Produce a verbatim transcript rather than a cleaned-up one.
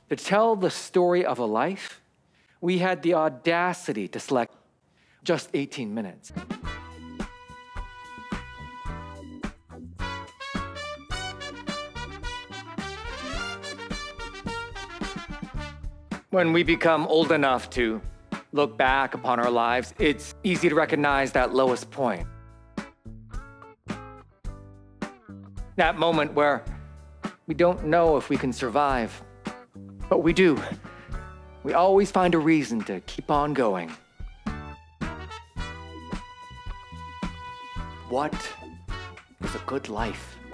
To tell the story of a life, we had the audacity to select just eighteen minutes. When we become old enough to look back upon our lives, it's easy to recognize that lowest point. That moment where we don't know if we can survive, but we do. We always find a reason to keep on going. What is a good life?